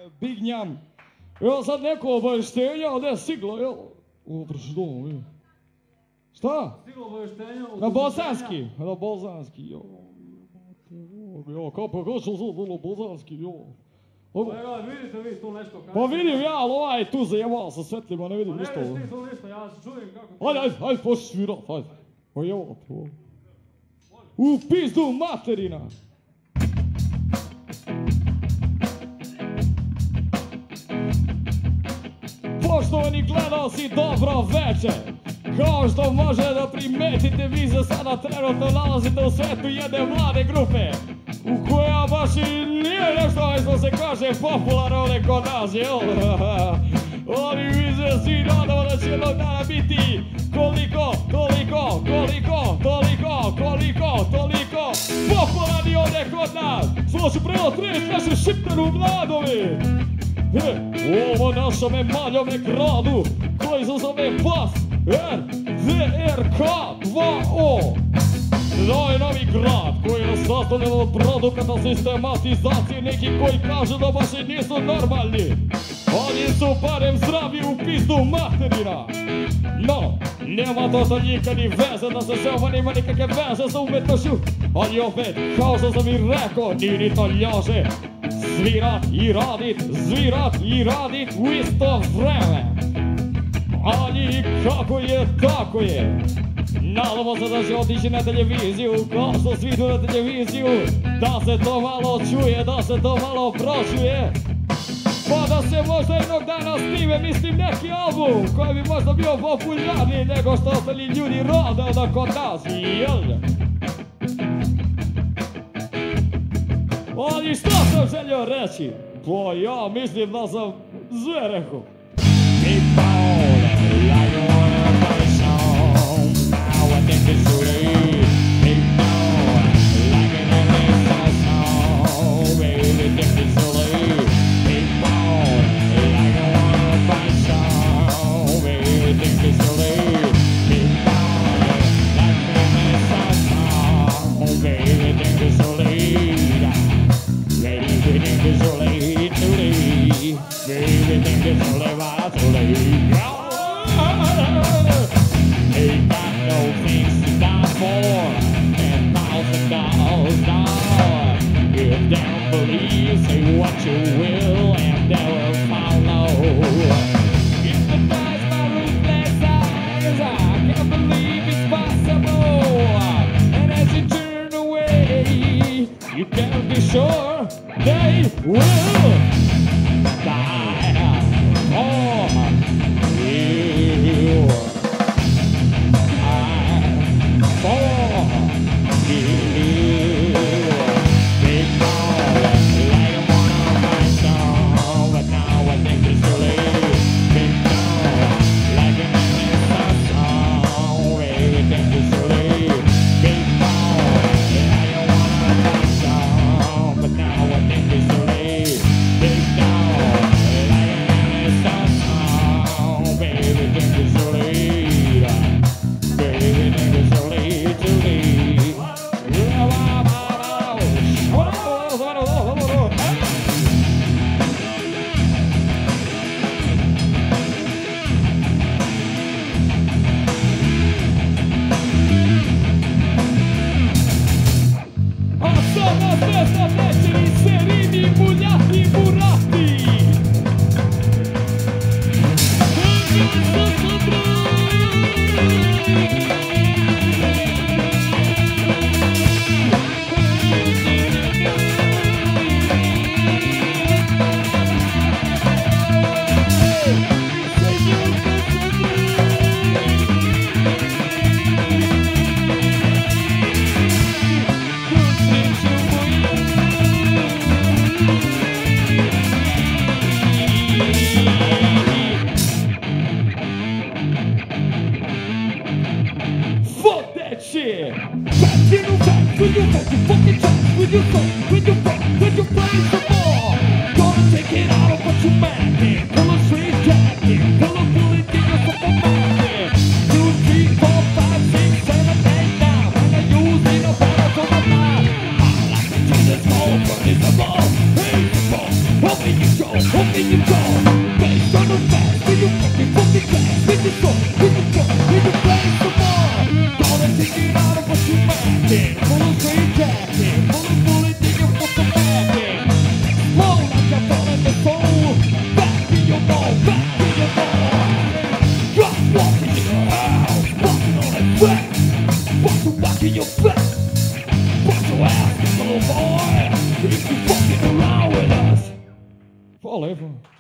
Big Njam. Evo sad neko obavještenje, ali ne stiglo, evo. Šta? Stiglo obavještenje? Na bosanski, kao pa košao sad na bosanski, Kolega, vidite vi tu nešto kaže? Pa vidim ja, ali ovaj tu zajebao sa svetlima, ne vidim ništa. Pa ne vidiš ti tu ništa, ja se čudim kako... Ajde, počni svirat, ajde. Pa evo te, u pizdu materina! Poštovani gledalci, dobro večer! Kao što može da primetite, vi se sada trenutno nalazite u svetu jedne mlade grupe u koja baš i nije nešto što se kaže popularno ovdje kod nas, jel? Ali mi se svi nadamo da će jednog dana biti koliko popularni ovdje kod nas. Slušaj, prvo 30 naše šipteru mladovi! Ovo našome maljome gradu koji se zove BAS RDRK2O. To je novi grad koji je sastavljen od produkata sistematizacije nekih koji kažu da baš i nisu normalni. Oni su barem zdravi u pizdu materina. No, nema to sa njika ni veze da se ovo nema nikakve veze sa umetnošću. Ali opet, kao što sam i rekao, nije ni to ljože. Zvirat i radit u isto vreme. Ali kako je, tako je. Nadamo se da će otići na televiziju, kao što svi idu na televiziju, da se to malo čuje, da se to malo pročuje. Pa da se možda jednog dana snime, mislim, neki album koji bi možda bio popularniji nego što ostali ljudi rade onda kod nas, jel? Ali što sam želio reći? Pa ja mislim da sam sve rekao. You can be sure they will die for you. For you. Big boy, like I wanna my song, but now I think it's too late. Big boy, like I wanna my song, baby, think it's too late. Big boy, like I wanna my song, but now I think it's too late. control, holding control. Based on the facts, when you fucking class, with the soul, with the flow, with the place some more. Gonna take it out of what you macking, full of straight jacking, full of bullet digging for some backing. Slow like you're falling the soul, back in your ball, back in your ball. Just walking in your house, walking on that track, walking back in your face. Watch your ass, little boy, if you fucking around with us. Forever.